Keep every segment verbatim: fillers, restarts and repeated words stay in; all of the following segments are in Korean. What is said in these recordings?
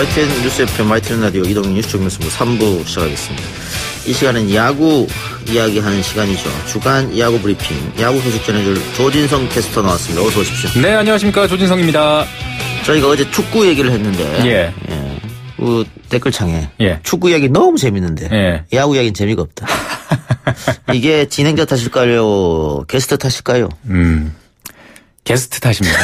와이티엔 뉴스 에프엠 와이티엔 라디오 이동희 뉴스 정면승부 삼 부 시작하겠습니다. 이 시간은 야구 이야기하는 시간이죠. 주간 야구 브리핑, 야구 소식 전해줄 조진성 캐스터 나왔습니다. 어서 오십시오. 네, 안녕하십니까. 조진성입니다. 저희가 어제 축구 얘기를 했는데 예. 예. 그 댓글창에 예. 축구 이야기 너무 재밌는데 예. 야구 이야기는 재미가 없다. 이게 진행자 탓일까요? 게스트 탓일까요? 음, 게스트 탓입니다.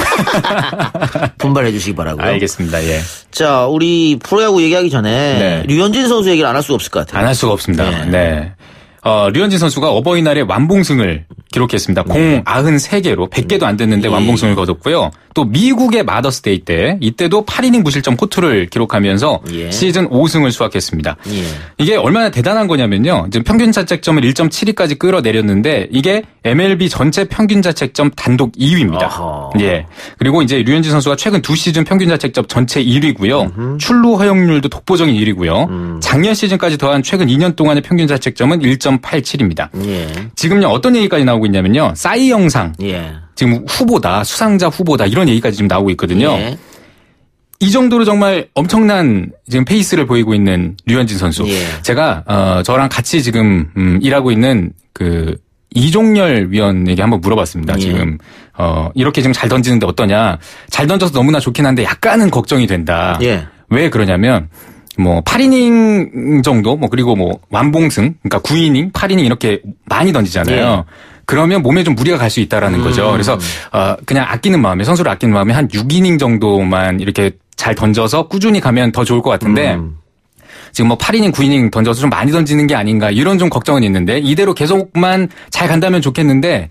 분발해 주시기 바라고요. 알겠습니다. 예. 자, 우리 프로야구 얘기하기 전에 네. 류현진 선수 얘기를 안 할 수가 없을 것 같아요. 안 할 수가 없습니다. 네. 네. 어, 류현진 선수가 어버이날에 완봉승을 기록했습니다. 공 구십삼 개로 백 개도 안 됐는데 예. 완봉승을 거뒀고요. 또 미국의 마더스데이 때 이때도 팔 이닝 무실점 호투를 기록하면서 예. 시즌 오 승을 수확했습니다. 예. 이게 얼마나 대단한 거냐면요. 지금 평균 자책점을 일 점 칠이까지 끌어내렸는데 이게 엠엘비 전체 평균 자책점 단독 이 위입니다. 아하. 예. 그리고 이제 류현진 선수가 최근 두 시즌 평균 자책점 전체 일 위고요. 음흠. 출루 허용률도 독보적인 일 위고요. 음. 작년 시즌까지 더한 최근 이 년 동안의 평균 자책점은 일 점 팔칠입니다. 예. 지금요 어떤 얘기까지 나오고 있냐면요. 싸이 영상. 예. 지금 후보다, 수상자 후보다 이런 얘기까지 지금 나오고 있거든요. 예. 이 정도로 정말 엄청난 지금 페이스를 보이고 있는 류현진 선수. 예. 제가 어 저랑 같이 지금 음, 일하고 있는 그 이종열 위원에게 한번 물어봤습니다. 예. 지금 어 이렇게 지금 잘 던지는데 어떠냐. 잘 던져서 너무나 좋긴 한데 약간은 걱정이 된다. 예. 왜 그러냐면 뭐 팔 이닝 정도 뭐 그리고 뭐 완봉승 그러니까 구 이닝, 팔 이닝 이렇게 많이 던지잖아요. 예. 그러면 몸에 좀 무리가 갈 수 있다라는 음. 거죠. 그래서 어 그냥 아끼는 마음에 선수를 아끼는 마음에 한 육 이닝 정도만 이렇게 잘 던져서 꾸준히 가면 더 좋을 것 같은데 음. 지금 뭐 팔 이닝, 구 이닝 던져서 좀 많이 던지는 게 아닌가 이런 좀 걱정은 있는데 이대로 계속만 잘 간다면 좋겠는데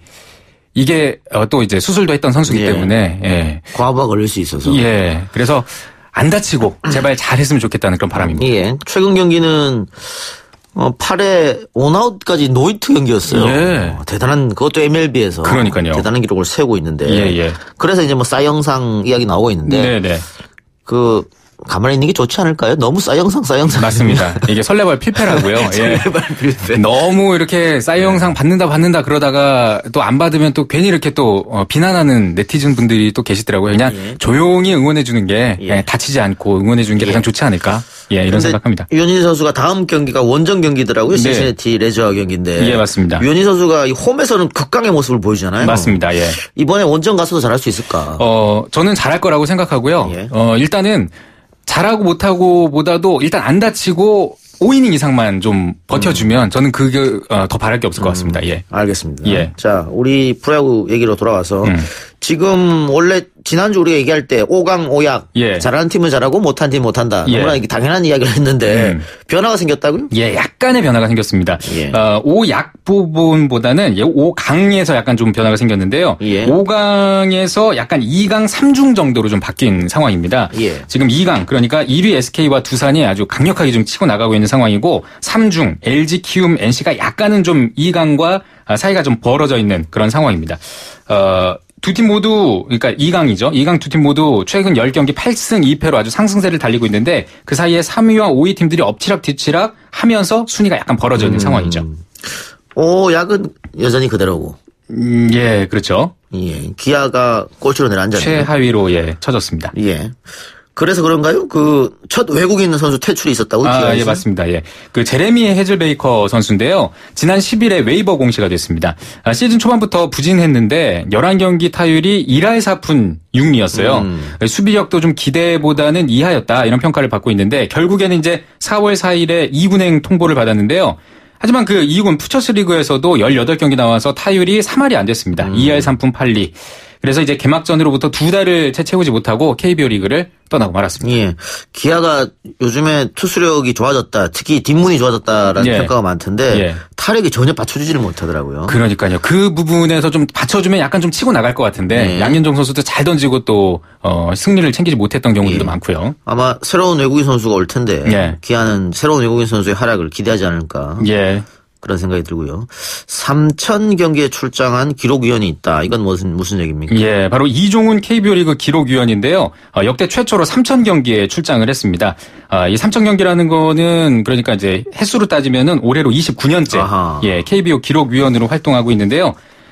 이게 또 이제 수술도 했던 선수이기 예. 때문에 예. 과부하 걸릴 수 있어서. 예. 그래서 안 다치고 제발 잘했으면 좋겠다는 그런 바람입니다. 예. 최근 경기는 어, 팔 회 원아웃까지 노히트 경기였어요. 예. 어, 대단한 그것도 엠엘비에서 그러니까요. 대단한 기록을 세우고 있는데. 예, 예. 그래서 이제 뭐 싸영상 이야기 나오고 있는데. 네, 네. 그 가만히 있는 게 좋지 않을까요? 너무 싸영상 싸영상. 맞습니다. 이게 설레발 필패라고요. 예. 설레발 필패. 너무 이렇게 싸이 영상 받는다 받는다 그러다가 또 안 받으면 또 괜히 이렇게 또 어, 비난하는 네티즌 분들이 또 계시더라고요. 그냥 예. 조용히 응원해 주는 게 예. 다치지 않고 응원해 주는 게 예. 가장 좋지 않을까? 예, 이런 생각합니다. 류현진 선수가 다음 경기가 원정 경기더라고요. 네. 신시내티 레저와 경기인데. 예, 맞습니다. 류현진 선수가 이 홈에서는 극강의 모습을 보이잖아요. 맞습니다. 예. 이번에 원정 가서도 잘할 수 있을까? 어, 저는 잘할 거라고 생각하고요. 예. 어, 일단은 잘하고 못하고 보다도 일단 안 다치고 오 이닝 이상만 좀 버텨주면 저는 그게 더 바랄 게 없을 것 같습니다. 예. 알겠습니다. 예. 자, 우리 프로야구 얘기로 돌아와서 음. 지금 원래 지난주 우리가 얘기할 때 오강 오약 예. 잘하는 팀은 잘하고 못한 팀은 못한다. 예. 너무나 당연한 이야기를 했는데 음. 변화가 생겼다고요? 예, 약간의 변화가 생겼습니다. 예. 어, 오약 부분보다는 오강에서 약간 좀 변화가 생겼는데요. 예. 오강에서 약간 이강 삼중 정도로 좀 바뀐 상황입니다. 예. 지금 이강 그러니까 일 위 에스케이와 두산이 아주 강력하게 좀 치고 나가고 있는 상황이고 삼중 엘지, 키움, 엔씨가 약간은 좀 이강과 사이가 좀 벌어져 있는 그런 상황입니다. 어, 두 팀 모두 그러니까 이강이죠. 이강 두 팀 모두 최근 십 경기 팔 승 이 패로 아주 상승세를 달리고 있는데 그 사이에 삼 위와 오 위 팀들이 엎치락 뒤치락 하면서 순위가 약간 벌어져 있는 음. 상황이죠. 오약은 여전히 그대로고. 음, 예, 그렇죠. 예. 기아가 꼴찌로 내려앉았네요. 최하위로 예, 쳐졌습니다. 예. 그래서 그런가요? 그 첫 외국인 선수 퇴출이 있었다고? 아, 기아에서? 예, 맞습니다. 예. 그 제레미 해즐베이커 선수인데요. 지난 십 일에 웨이버 공시가 됐습니다. 아, 시즌 초반부터 부진했는데 열한 경기 타율이 일 할 사 푼 육 리였어요. 음. 수비력도 좀 기대보다는 이하였다 이런 평가를 받고 있는데 결국에는 이제 사월 사일에 이 군행 통보를 받았는데요. 하지만 그 이 군 푸처스 리그에서도 열여덟 경기 나와서 타율이 삼 할이 안 됐습니다. 음. 이 할 삼 푼 팔 리. 그래서 이제 개막전으로부터 두 달을 채 채우지 못하고 케이비오 리그를 떠나고 말았습니다. 예. 기아가 요즘에 투수력이 좋아졌다. 특히 뒷문이 좋아졌다라는 예. 평가가 많던데 예. 타력이 전혀 받쳐주지를 못하더라고요. 그러니까요. 그 부분에서 좀 받쳐주면 약간 좀 치고 나갈 것 같은데 예. 양현종 선수도 잘 던지고 또 어, 승리를 챙기지 못했던 경우들도 예. 많고요. 아마 새로운 외국인 선수가 올 텐데 예. 기아는 새로운 외국인 선수의 활약을 기대하지 않을까. 예. 그런 생각이 들고요. 삼천 경기에 출장한 기록위원이 있다. 이건 무슨 무슨 얘기입니까? 예, 바로 이종훈 케이비오 리그 기록위원인데요. 어, 역대 최초로 삼천 경기에 출장을 했습니다. 아, 이 삼천 경기라는 거는 그러니까 이제 횟수로 따지면은 올해로 이십구 년째 아하. 예, 케이비오 기록위원으로 활동하고 있는데요.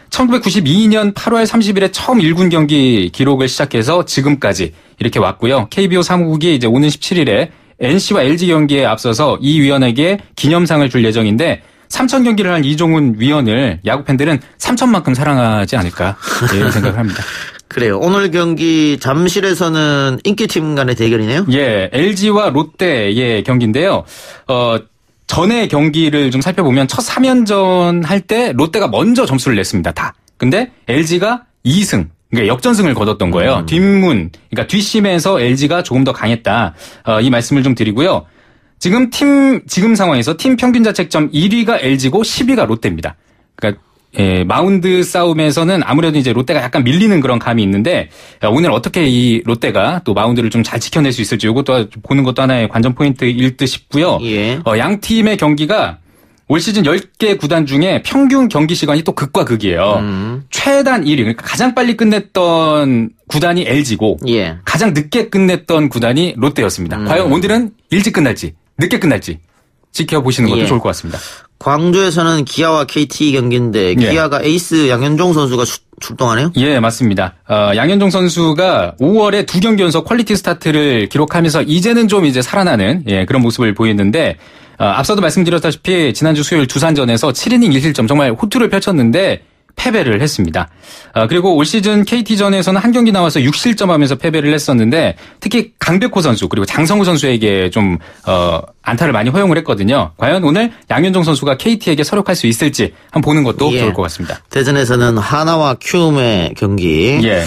천구백구십이 년 팔월 삼십일에 처음 일 군 경기 기록을 시작해서 지금까지 이렇게 왔고요. 케이비오 사무국이 이제 오는 십칠일에 엔씨와 엘지 경기에 앞서서 이 위원에게 기념상을 줄 예정인데 삼천 경기를 한 이종훈 위원을 야구 팬들은 삼천만큼 사랑하지 않을까 이런 생각을 합니다. 그래요. 오늘 경기 잠실에서는 인기팀 간의 대결이네요. 예, 엘지와 롯데의 경기인데요. 어, 전의 경기를 좀 살펴보면 첫 삼 연전 할 때 롯데가 먼저 점수를 냈습니다. 다. 근데 엘지가 이 승. 그러니까 역전승을 거뒀던 거예요. 음. 뒷문, 그러니까 뒷심에서 엘지가 조금 더 강했다. 어, 이 말씀을 좀 드리고요. 지금 팀, 지금 상황에서 팀 평균 자책점 일 위가 엘지고 십 위가 롯데입니다. 그러니까, 예, 마운드 싸움에서는 아무래도 이제 롯데가 약간 밀리는 그런 감이 있는데, 오늘 어떻게 이 롯데가 또 마운드를 좀 잘 지켜낼 수 있을지 이것도 보는 것도 하나의 관전 포인트일 듯 싶고요. 예. 어, 양 팀의 경기가 올 시즌 열 개 구단 중에 평균 경기 시간이 또 극과 극이에요. 음. 최단 일 위, 그러니까 가장 빨리 끝냈던 구단이 엘지고 예. 가장 늦게 끝냈던 구단이 롯데였습니다. 음. 과연 오늘은 일찍 끝날지 늦게 끝날지 지켜보시는 것도 예. 좋을 것 같습니다. 광주에서는 기아와 케이티 경기인데 기아가 예. 에이스 양현종 선수가 수, 출동하네요? 예, 맞습니다. 어, 양현종 선수가 오월에 두 경기 연속 퀄리티 스타트를 기록하면서 이제는 좀 이제 살아나는 예, 그런 모습을 보였는데 어, 앞서도 말씀드렸다시피 지난주 수요일 두산전에서 칠 이닝 일 실점 정말 호투를 펼쳤는데 패배를 했습니다. 어, 그리고 올 시즌 케이티전에서는 한 경기 나와서 육 실점하면서 패배를 했었는데 특히 강백호 선수 그리고 장성우 선수에게 좀 어, 안타를 많이 허용을 했거든요. 과연 오늘 양현종 선수가 케이티에게 서력할 수 있을지 한번 보는 것도 예. 좋을 것 같습니다. 대전에서는 하나와 키움의 경기. 예.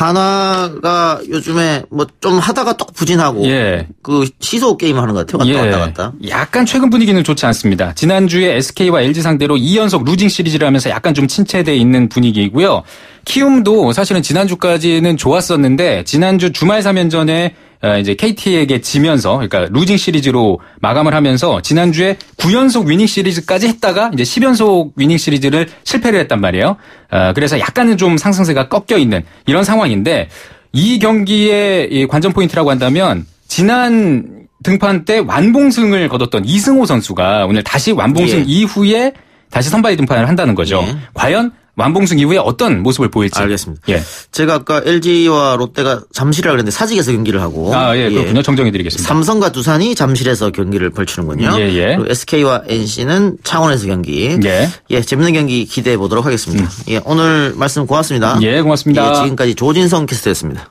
하나가 요즘에 뭐 좀 하다가 또 부진하고 예. 그 시소 게임을 하는 것 같아요. 왔다 예. 왔다 갔다. 약간 최근 분위기는 좋지 않습니다. 지난주에 에스케이와 엘지 상대로 이 연속 루징 시리즈를 하면서 약간 좀 침체되어 있는 분위기이고요. 키움도 사실은 지난주까지는 좋았었는데 지난주 주말 삼 연전에 이제 케이티에게 지면서 그러니까 루징 시리즈로 마감을 하면서 지난주에 구 연속 위닝 시리즈까지 했다가 이제 십 연속 위닝 시리즈를 실패를 했단 말이에요. 그래서 약간은 좀 상승세가 꺾여 있는 이런 상황인데 이 경기의 관전 포인트라고 한다면 지난 등판 때 완봉승을 거뒀던 이승호 선수가 오늘 다시 완봉승 예. 이후에 다시 선발 등판을 한다는 거죠. 예. 과연 완봉승 이후에 어떤 모습을 보일지. 알겠습니다. 예. 제가 아까 엘지와 롯데가 잠실이라고 그랬는데 사직에서 경기를 하고. 아, 예, 그렇군요. 예. 정정해드리겠습니다. 삼성과 두산이 잠실에서 경기를 펼치는군요. 예, 예. 그리고 에스케이와 엔씨는 창원에서 경기. 예. 예, 재밌는 경기 기대해 보도록 하겠습니다. 음. 예, 오늘 말씀 고맙습니다. 예, 고맙습니다. 예, 지금까지 조진성 캐스터였습니다.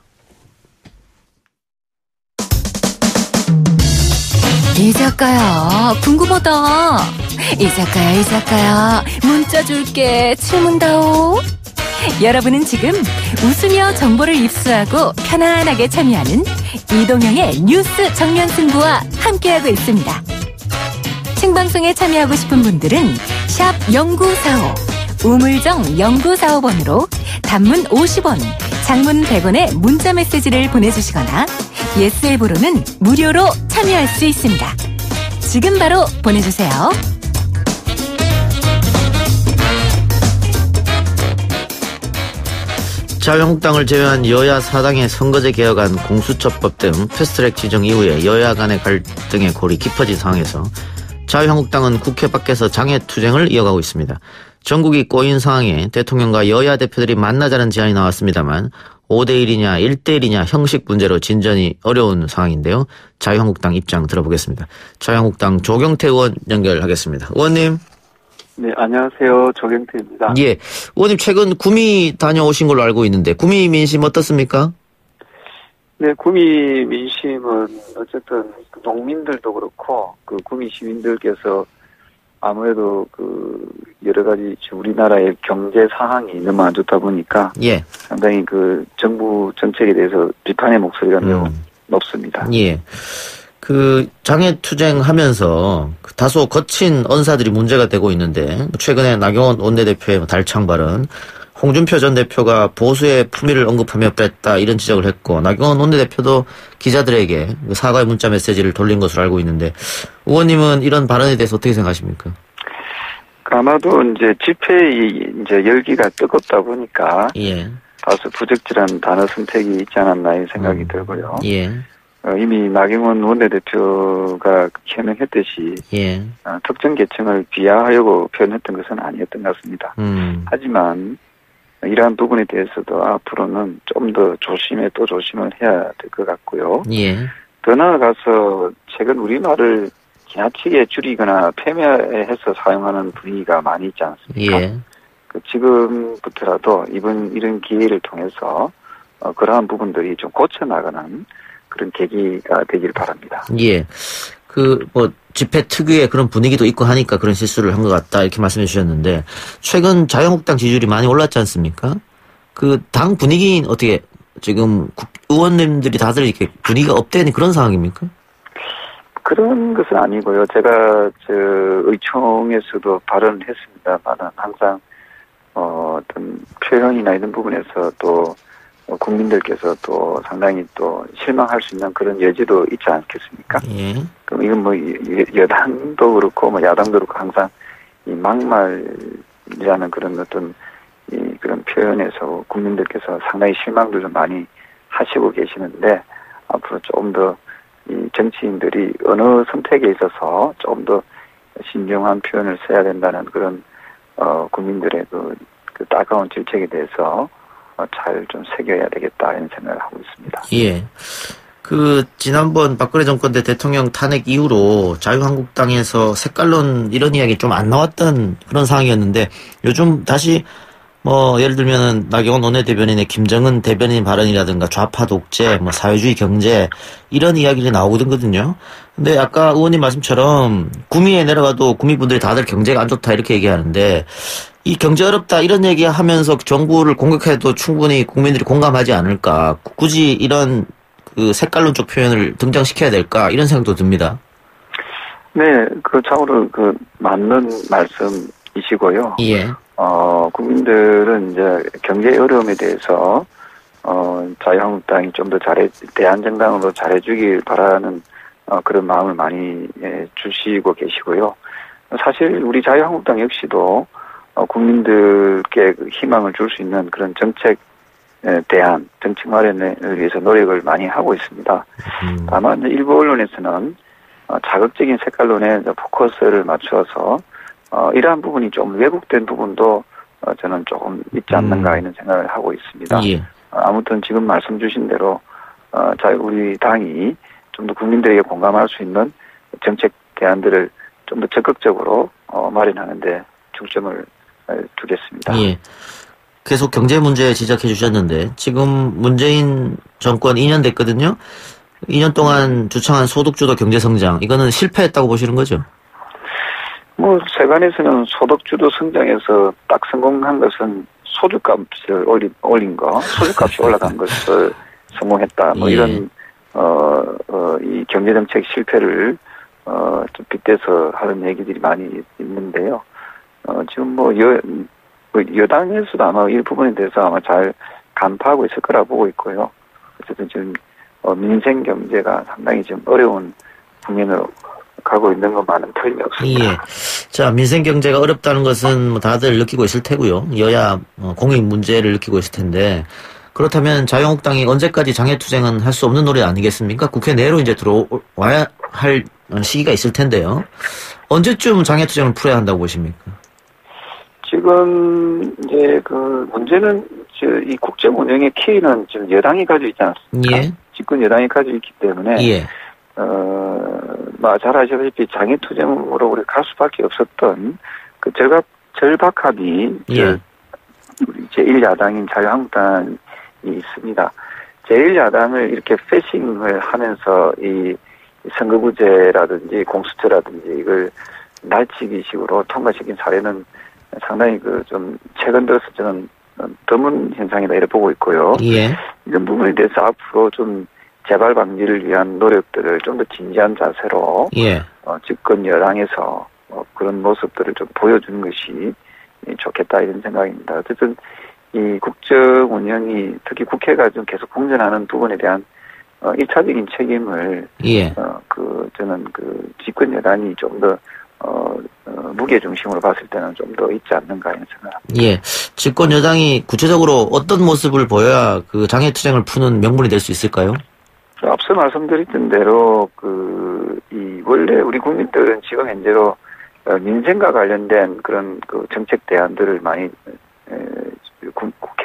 이 작가야, 궁금하다. 이 작가야, 이 작가야, 문자 줄게. 질문다오. 여러분은 지금 웃으며 정보를 입수하고 편안하게 참여하는 이동형의 뉴스 정면 승부와 함께하고 있습니다. 생방송에 참여하고 싶은 분들은 샵 공구사오, 우물정 공구사오 번으로 단문 오십 원, 장문 백 원의 문자 메시지를 보내주시거나 예스 앱으로는 무료로 참여할 수 있습니다. 지금 바로 보내주세요. 자유한국당을 제외한 여야 사당의 선거제 개혁안, 공수처법 등 패스트트랙 지정 이후에 여야 간의 갈등의 골이 깊어진 상황에서 자유한국당은 국회 밖에서 장애투쟁을 이어가고 있습니다. 전국이 꼬인 상황에 대통령과 여야 대표들이 만나자는 제안이 나왔습니다만 오 대 일이냐 일 대 일이냐 형식 문제로 진전이 어려운 상황인데요. 자유한국당 입장 들어보겠습니다. 자유한국당 조경태 의원 연결하겠습니다. 의원님. 네, 안녕하세요. 조경태입니다. 예, 의원님 최근 구미 다녀오신 걸로 알고 있는데 구미 민심 어떻습니까? 네, 구미 민심은 어쨌든 농민들도 그렇고 그 구미 시민들께서 아무래도 그 여러 가지 우리나라의 경제 상황이 너무 안 좋다 보니까 예. 상당히 그 정부 정책에 대해서 비판의 목소리가 매우 음. 높습니다. 예. 그 장애투쟁하면서 다소 거친 언사들이 문제가 되고 있는데 최근에 나경원 원내대표의 달창 발언, 홍준표 전 대표가 보수의 품위를 언급하며 뺐다 이런 지적을 했고 나경원 원내대표도 기자들에게 사과의 문자 메시지를 돌린 것으로 알고 있는데 의원님은 이런 발언에 대해서 어떻게 생각하십니까? 아마도 이제 집회의 이제 열기가 뜨겁다 보니까 예. 다소 부적절한 단어 선택이 있지 않았나 이 생각이 음. 들고요. 예. 어, 이미 나경원 원내대표가 해명했듯이 예. 어, 특정 계층을 비하하려고 표현했던 것은 아니었던 것 같습니다. 음. 하지만 이러한 부분에 대해서도 앞으로는 좀 더 조심에 또 조심을 해야 될 것 같고요. 예. 더 나아가서 최근 우리말을 지나치게 줄이거나 폐매해서 사용하는 분위기가 많이 있지 않습니까? 예. 그 지금부터라도 이번 이런 기회를 통해서 어, 그러한 부분들이 좀 고쳐나가는 그런 계기가 되길 바랍니다. 예. 그, 뭐, 집회 특유의 그런 분위기도 있고 하니까 그런 실수를 한 것 같다, 이렇게 말씀해 주셨는데, 최근 자유한국당 지지율이 많이 올랐지 않습니까? 그, 당 분위기는 어떻게, 지금, 국, 의원님들이 다들 이렇게 분위기가 업되는 그런 상황입니까? 그런 것은 아니고요. 제가, 저, 의총에서도 발언을 했습니다만은 항상, 어, 어떤 표현이나 이런 부분에서 또, 국민들께서 또 상당히 또 실망할 수 있는 그런 여지도 있지 않겠습니까? 예. 그럼 이건 뭐 여당도 그렇고 뭐 야당도 그렇고 항상 이 막말이라는 그런 어떤 이 그런 표현에서 국민들께서 상당히 실망도 좀 많이 하시고 계시는데 앞으로 조금 더 이 정치인들이 어느 선택에 있어서 조금 더 신중한 표현을 써야 된다는 그런 어 국민들의 그, 그 따가운 질책에 대해서 잘 좀 새겨야 되겠다 이런 생각을 하고 있습니다. 예. 그 지난번 박근혜 정권 때 대통령 탄핵 이후로 자유한국당에서 색깔론 이런 이야기 좀 안 나왔던 그런 상황이었는데 요즘 다시 뭐 예를 들면은 나경원 원내대변인의 김정은 대변인 발언이라든가 좌파 독재, 뭐 사회주의 경제 이런 이야기들이 나오거든요. 근데 아까 의원님 말씀처럼 구미에 내려가도 구미분들이 다들 경제가 안 좋다 이렇게 얘기하는데 이 경제 어렵다 이런 얘기하면서 정부를 공격해도 충분히 국민들이 공감하지 않을까. 굳이 이런 그 색깔론 쪽 표현을 등장시켜야 될까 이런 생각도 듭니다. 네, 그 참으로 그 맞는 말씀이시고요. 예. 어 국민들은 이제 경제 어려움에 대해서 어 자유한국당이 좀 더 잘해 대한정당으로 잘해주길 바라는 어, 그런 마음을 많이 예, 주시고 계시고요. 사실 우리 자유한국당 역시도 어, 국민들께 그 희망을 줄 수 있는 그런 정책 대안, 정책 마련을 위해서 노력을 많이 하고 있습니다. 음. 다만 일부 언론에서는 어, 자극적인 색깔론에 포커스를 맞춰서 어, 이러한 부분이 좀 왜곡된 부분도 어, 저는 조금 있지 않는가 이런 생각을 하고 있습니다. 예. 어, 아무튼 지금 말씀 주신 대로 어, 자, 우리 당이 좀 더 국민들에게 공감할 수 있는 정책 대안들을 좀 더 적극적으로 어, 마련하는 데 중점을 두겠습니다. 예. 계속 경제 문제 지적해 주셨는데 지금 문재인 정권 이 년 됐거든요. 이 년 동안 주창한 소득주도 경제성장 이거는 실패했다고 보시는 거죠? 뭐 세간에서는 소득주도 성장에서 딱 성공한 것은 소주값을 올린, 올린 거, 소주값이 올라간 것을 성공했다. 뭐 예. 이런 어, 어, 이 경제정책 실패를 어, 좀 빗대서 하는 얘기들이 많이 있는데요. 어, 지금 뭐 여, 여당에서도 아마 이 부분에 대해서 아마 잘 간파하고 있을 거라 보고 있고요. 어쨌든 지금 어, 민생 경제가 상당히 지금 어려운 국면으로 가고 있는 것만은 틀림없습니다. 예. 자, 민생 경제가 어렵다는 것은 뭐 다들 느끼고 있을 테고요. 여야 어, 공익 문제를 느끼고 있을 텐데 그렇다면 자유한국당이 언제까지 장애투쟁은 할 수 없는 노래 아니겠습니까? 국회 내로 이제 들어와야 할 시기가 있을 텐데요. 언제쯤 장애투쟁을 풀어야 한다고 보십니까? 지금 이제 그 문제는 이 국정 운영의 키는 지금 여당이 가지고 있지 않습니까? 예. 집권 여당이 가지고 있기 때문에 예. 어, 뭐 잘 아시다시피 장애투쟁으로 우리 갈 수밖에 없었던 그 절박 절박합이 예. 우리 제일 야당인 자유한국당이 있습니다. 제일 야당을 이렇게 패싱을 하면서 이 선거구제라든지 공수처라든지 이걸 날치기식으로 통과시킨 사례는 상당히 그 좀 최근 들어서 저는 드문 현상이다 이렇게 보고 있고요. 예. 이런 부분에 대해서 앞으로 좀 재발 방지를 위한 노력들을 좀 더 진지한 자세로 예. 어, 집권 여당에서 어, 그런 모습들을 좀 보여주는 것이 좋겠다 이런 생각입니다. 어쨌든 이 국정 운영이 특히 국회가 좀 계속 공전하는 부분에 대한 어, 일차적인 책임을 예. 어, 그 저는 그 집권 여당이 좀 더 어, 어, 무게 중심으로 봤을 때는 좀 더 있지 않는가 이런 생각합니다. 예. 집권 여당이 구체적으로 어떤 모습을 보여야 그 장애투쟁을 푸는 명분이 될 수 있을까요? 앞서 말씀드렸던 대로 그 이 원래 우리 국민들은 지금 현재로 민생과 관련된 그런 그 정책 대안들을 많이 에, 국회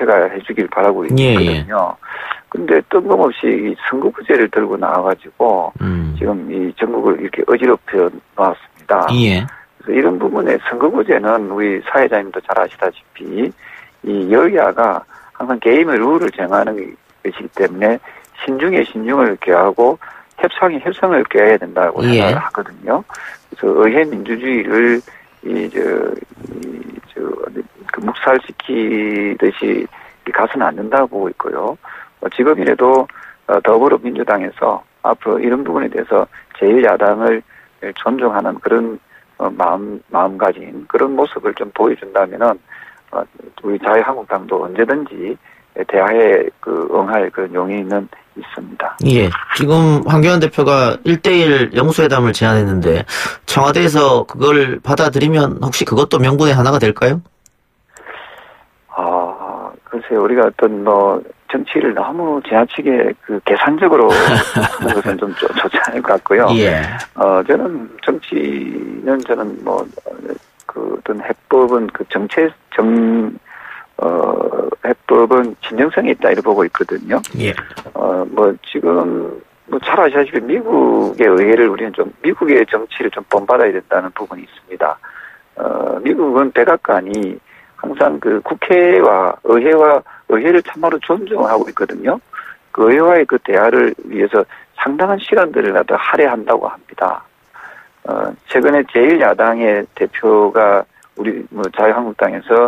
자체가 해주길 바라고 있거든요. 예, 예. 근데 뜬금없이 이 선거구제를 들고 나와가지고 음. 지금 이 전국을 이렇게 어지럽혀 놨습니다. 예. 그래서 이런 부분에 선거구제는 우리 사회자님도 잘 아시다시피 이 여야가 항상 게임의 룰을 정하는 것이기 때문에 신중에 신중을 껴하고 협상에 협상을 껴야 된다고 예. 생각을 하거든요. 그래서 의회 민주주의를 이 저 이 저 그 묵살시키듯이 가서는 안 된다고 보고 있고요. 지금이라도 더불어민주당에서 앞으로 이런 부분에 대해서 제일 야당을 존중하는 그런 마음 마음가짐 그런 모습을 좀 보여준다면은 우리 자유한국당도 언제든지 대화에 그 응할 그런 용의는 있습니다. 예. 지금 황교안 대표가 일 대일 영수회담을 제안했는데 청와대에서 그걸 받아들이면 혹시 그것도 명분의 하나가 될까요? 아, 글쎄요. 우리가 어떤 뭐 정치를 너무 지나치게 그 계산적으로 하는 것은 좀 좋, 좋지 않을 것 같고요. 예. 어, 저는 정치는 저는 뭐 그 어떤 해법은 그 정체 정 어, 해법은 진정성이 있다 이렇게 보고 있거든요. 예. 어, 뭐 지금 뭐 잘 아시다시피 미국의 의회를 우리는 좀 미국의 정치를 좀 본받아야 된다는 부분이 있습니다. 어, 미국은 백악관이 항상 그 국회와 의회와 의회를 참으로 존중하고 있거든요. 그 의회와의 그 대화를 위해서 상당한 시간들을 갖다 할애한다고 합니다. 어, 최근에 제일 야당의 대표가 우리 뭐 자유한국당에서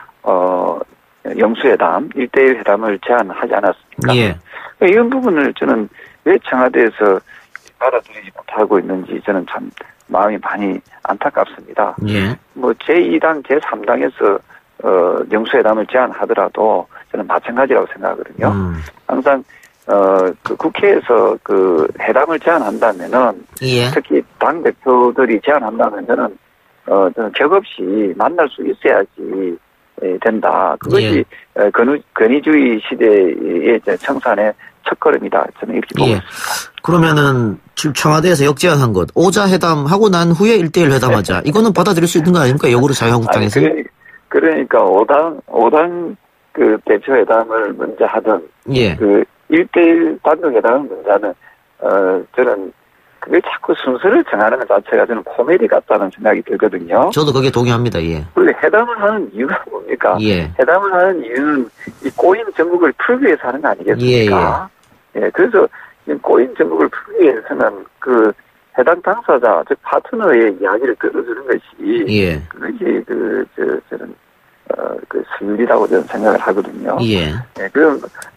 어, 영수회담, 일 대일 회담을 제안하지 않았습니까? 예. 이런 부분을 저는 왜 청와대에서 받아들이지 못하고 있는지 저는 참 마음이 많이 안타깝습니다. 예. 뭐 제이 당, 제삼 당에서 어, 영수회담을 제안하더라도 저는 마찬가지라고 생각하거든요. 음. 항상 어, 그 국회에서 그 회담을 제안한다면은 예. 특히 당 대표들이 제안한다면 저는 어, 저는 격없이 만날 수 있어야지 된다. 그것이 예. 건의, 건의주의 시대의 청산의 첫걸음이다. 저는 이렇게 보고 예. 있습니다. 그러면은 지금 청와대에서 역제안한 것 오자 회담 하고 난 후에 일 대일 회담하자. 이거는 받아들일 수 있는 거 아닙니까? 역으로 자유한국당에서. 아니, 그러니까, 그러니까 오당 오당 그 대표 회담을 먼저 하든 예. 그 일 대일 단독 회담을 먼저 하든 어 저는 그걸 자꾸 순서를 정하는 것 자체가 저는 코미디 같다는 생각이 들거든요. 저도 거기에 동의합니다. 예. 원래 회담을 하는 이유가 뭡니까? 예. 회담을 하는 이유는 이 꼬인 전국을 풀기 위해서 하는 거 아니겠습니까? 예, 예. 예 그래서 이 꼬인 전국을 풀기 위해서는 그 해당 당사자, 즉 파트너의 이야기를 들어주는 것이 예. 그것이 그 저 저는 어 그 수율이라고 저는 생각을 하거든요. 예. 예. 그럼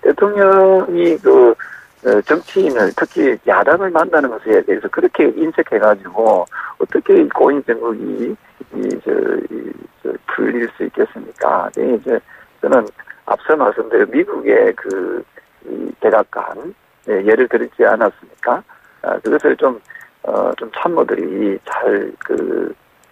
대통령이 그 어, 정치인을 특히 야당을 만나는 것에 대해서 그렇게 인색해가지고 어떻게 고인 정국이 이저 이, 저, 풀릴 수 있겠습니까? 네, 이제 저는 앞서 말씀드린 미국의 그 이 백악관 네, 예를 들지 않았습니까? 아, 그것을 좀 어, 좀 참모들이 잘 그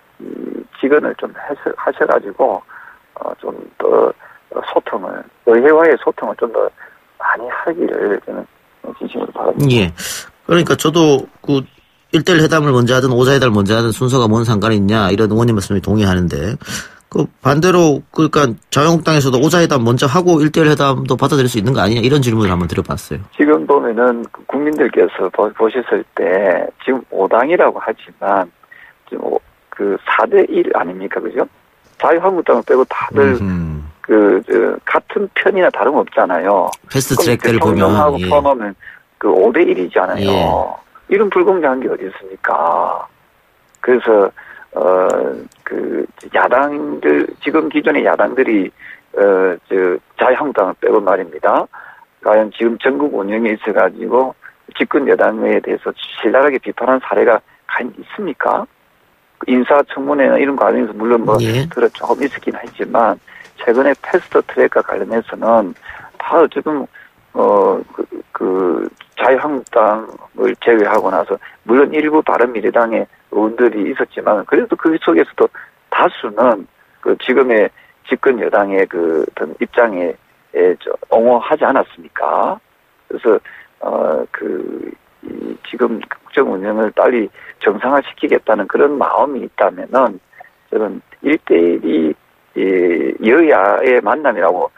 직언을 좀 하셔, 하셔가지고 어, 좀 더 소통을 의회와의 소통을 좀 더 많이 하기를 저는 진심으로 바랍니다. 예. 그러니까 저도 그 일 대일 회담을 먼저 하든 오자 회담을 먼저 하든 순서가 뭔 상관이 있냐 이런 의원님 말씀에 동의하는데 그 반대로 그러니까 자유한국당에서도 오자 회담 먼저 하고 일 대일 회담도 받아들일 수 있는 거 아니냐 이런 질문을 한번 드려봤어요. 지금 보면은 국민들께서 보셨을 때 지금 오당이라고 하지만 지금 그 사 대 일 아닙니까, 그죠? 자유한국당을 빼고 다들 음. 그, 저, 같은 편이나 다름없잖아요. 패스트 트랙들을 보면. 대통령하고 예. 포함하면 그 오 대 일이잖아요. 예. 이런 불공정한 게 어디 있습니까? 그래서, 어, 그, 야당들, 지금 기존의 야당들이, 어, 저, 자유한국당을 빼고 말입니다. 과연 지금 전국 운영에 있어가지고 집권 여당에 대해서 신랄하게 비판한 사례가 과연 있습니까? 인사청문회나 이런 과정에서 물론 뭐, 예. 그래 조금 있었긴 했지만, 최근에 패스트 트랙과 관련해서는 다 어쨌든, 어, 그, 그, 자유한국당을 제외하고 나서, 물론 일부 바른미래당의 의원들이 있었지만, 그래도 그 속에서도 다수는 그 지금의 집권 여당의 그 어떤 입장에 옹호하지 않았습니까? 그래서, 어, 그, 이 지금 국정 운영을 빨리 정상화시키겠다는 그런 마음이 있다면은, 저는 일 대일이 이 여야의 만남이라고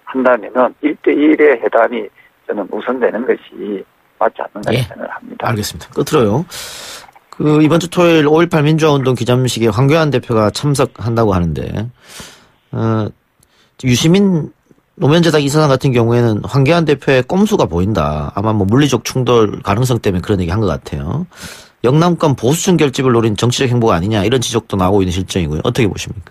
한다면은 일 대일의 회담이 저는 우선되는 것이 맞지 않는가 예. 생각을 합니다. 알겠습니다. 끝으로요. 그 이번 주 토요일 오일팔 민주화운동 기념식에 황교안 대표가 참석한다고 하는데 어, 유시민 노무현재단 이사장 같은 경우에는 황교안 대표의 꼼수가 보인다. 아마 뭐 물리적 충돌 가능성 때문에 그런 얘기 한 것 같아요. 영남권 보수층 결집을 노린 정치적 행보가 아니냐 이런 지적도 나오고 있는 실정이고요. 어떻게 보십니까?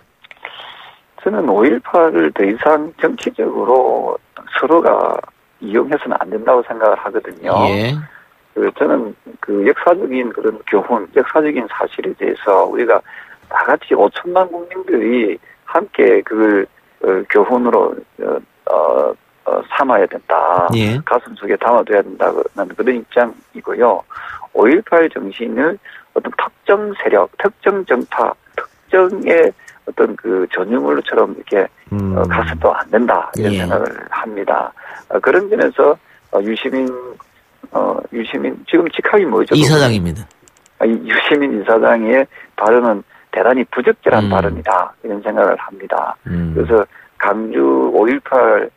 저는 오일팔을 더 이상 정치적으로 서로가 이용해서는 안 된다고 생각을 하거든요. 예. 그 저는 그 역사적인 그런 교훈, 역사적인 사실에 대해서 우리가 다 같이 오천만 국민들이 함께 그걸 어, 교훈으로 어, 어, 어, 삼아야 된다. 예. 가슴 속에 담아둬야 된다는 그런 입장이고요. 오일팔 정신을 어떤 특정 세력, 특정 정파, 특정의 어떤 그 전유물처럼 이렇게 음. 어, 가서도 안 된다 이런 예. 생각을 합니다. 어, 그런 점에서 어, 유시민 어, 유시민 지금 직함이 뭐죠? 이사장입니다. 아, 이 유시민 이사장의 발언은 대단히 부적절한 음. 발언이다 이런 생각을 합니다. 음. 그래서 강주 오일팔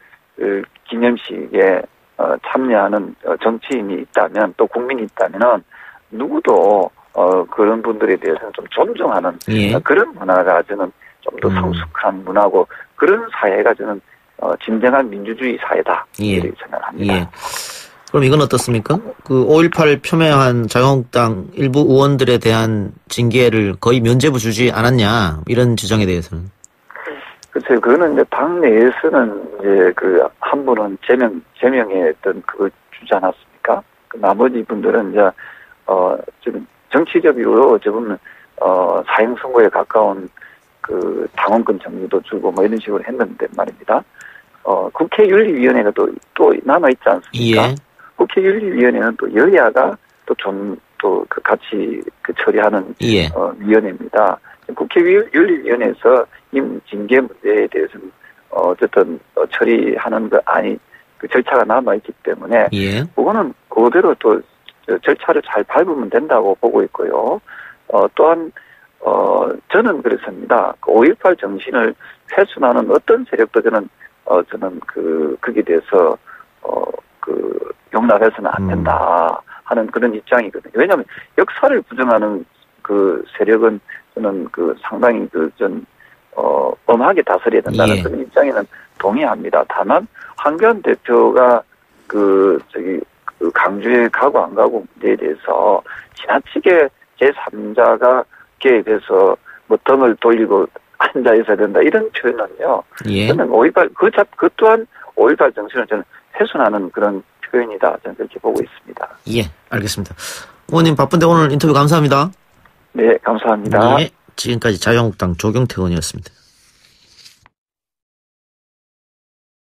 기념식에 어, 참여하는 정치인이 있다면 또 국민이 있다면은 누구도 어, 그런 분들에 대해서는 좀 존중하는 예. 어, 그런 문화가 저는 좀 더 음. 성숙한 문화고 그런 사회가 저는 어, 진정한 민주주의 사회다 예. 이렇게 생각합니다. 예. 그럼 이건 어떻습니까? 그 오일팔 표명한 자유한국당 일부 의원들에 대한 징계를 거의 면죄부 주지 않았냐 이런 주장에 대해서는. 글쎄요, 그거는 이제 당 내에서는 이제 그 한 분은 제명 제명의 어떤 그걸 주지 않았습니까? 그 나머지 분들은 이제 어 지금 정치적으로 저분은 어 사형 선고에 가까운 그 당원권 정지도 주고 뭐 이런 식으로 했는데 말입니다. 어 국회윤리위원회가 또 또 남아 있지 않습니까? 예. 국회윤리위원회는 또 여야가 또 좀 또 그 같이 그 처리하는 예. 어, 위원회입니다. 국회윤리위원회에서 이 징계 문제에 대해서는 어, 어쨌든 어, 처리하는 거 아니 그 절차가 남아 있기 때문에 예. 그거는 그대로 또 절차를 잘 밟으면 된다고 보고 있고요. 어, 또한 어, 저는 그렇습니다. 그 오일팔 정신을 훼손하는 어떤 세력도 저는 어, 저는 그 거기에 대해서 어, 그 용납해서는 안 된다 하는 그런 입장이거든요. 왜냐하면 역사를 부정하는 그 세력은 저는 그 상당히 그전 어 엄하게 다스려야 된다는 예. 그런 입장에는 동의합니다. 다만 황교안 대표가 그 저기 그 강주에 가고 안 가고 문제에 대해서 지나치게 제삼자가 개입해서 뭐 등을 돌리고 앉아 있어야 된다 이런 표현은요. 예. 저는 오일팔 그, 잡, 그 또한 오일팔 정신을 저는 훼손하는 그런 표현이다. 저는 그렇게 보고 있습니다. 예. 알겠습니다. 의원님 바쁜데 오늘 인터뷰 감사합니다. 네, 감사합니다. 예. 지금까지 자유한국당 조경태 의원이었습니다.